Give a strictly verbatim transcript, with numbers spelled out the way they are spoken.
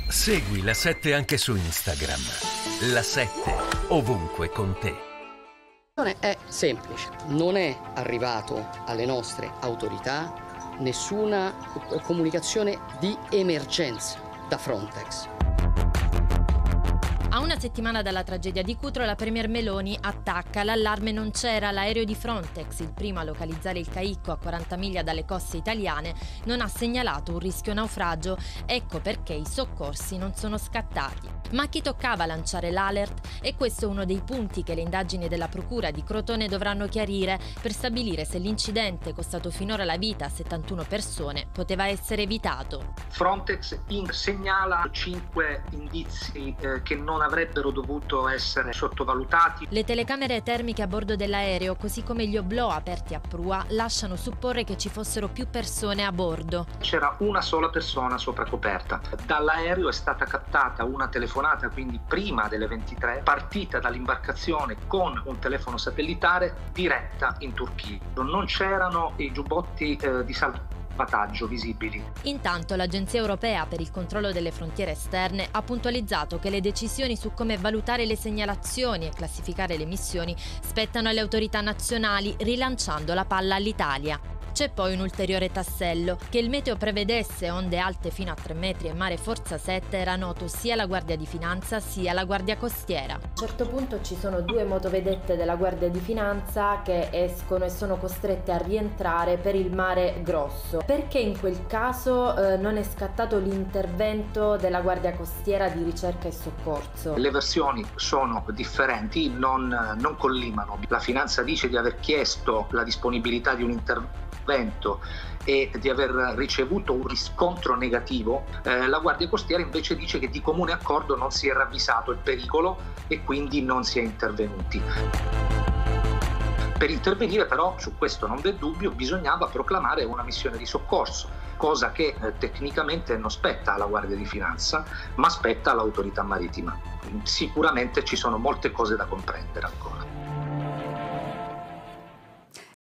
Segui La sette anche su Instagram. La sette, ovunque con te. È semplice, non è arrivato alle nostre autorità nessuna comunicazione di emergenza da Frontex. A una settimana dalla tragedia di Cutro, la premier Meloni attacca. L'allarme non c'era, l'aereo di Frontex, il primo a localizzare il caicco a quaranta miglia dalle coste italiane, non ha segnalato un rischio naufragio. Ecco perché i soccorsi non sono scattati. Ma a chi toccava lanciare l'alert? E questo è uno dei punti che le indagini della Procura di Crotone dovranno chiarire per stabilire se l'incidente, costato finora la vita a settantuno persone, poteva essere evitato. Frontex segnala cinque indizi eh, che non avrebbero dovuto essere sottovalutati. Le telecamere termiche a bordo dell'aereo, così come gli oblò aperti a prua, lasciano supporre che ci fossero più persone a bordo. C'era una sola persona sopra coperta. Dall'aereo è stata captata una telefonata, quindi prima delle ventitré, partita dall'imbarcazione con un telefono satellitare diretta in Turchia. Non c'erano i giubbotti eh, di salvataggio visibili. Intanto l'Agenzia Europea per il controllo delle frontiere esterne ha puntualizzato che le decisioni su come valutare le segnalazioni e classificare le missioni spettano alle autorità nazionali, rilanciando la palla all'Italia. C'è poi un ulteriore tassello: che il meteo prevedesse onde alte fino a tre metri e mare forza sette era noto sia alla Guardia di Finanza sia alla Guardia Costiera. A un certo punto ci sono due motovedette della Guardia di Finanza che escono e sono costrette a rientrare per il mare grosso. Perché in quel caso eh, non è scattato l'intervento della Guardia Costiera di ricerca e soccorso? Le versioni sono differenti, non, non collimano. La Finanza dice di aver chiesto la disponibilità di un intervento e di aver ricevuto un riscontro negativo. Eh, la Guardia Costiera invece dice che di comune accordo non si è ravvisato il pericolo e quindi non si è intervenuti. Per intervenire però, su questo non v'è dubbio, bisognava proclamare una missione di soccorso, cosa che eh, tecnicamente non spetta alla Guardia di Finanza, ma spetta all'autorità marittima. Sicuramente ci sono molte cose da comprendere ancora.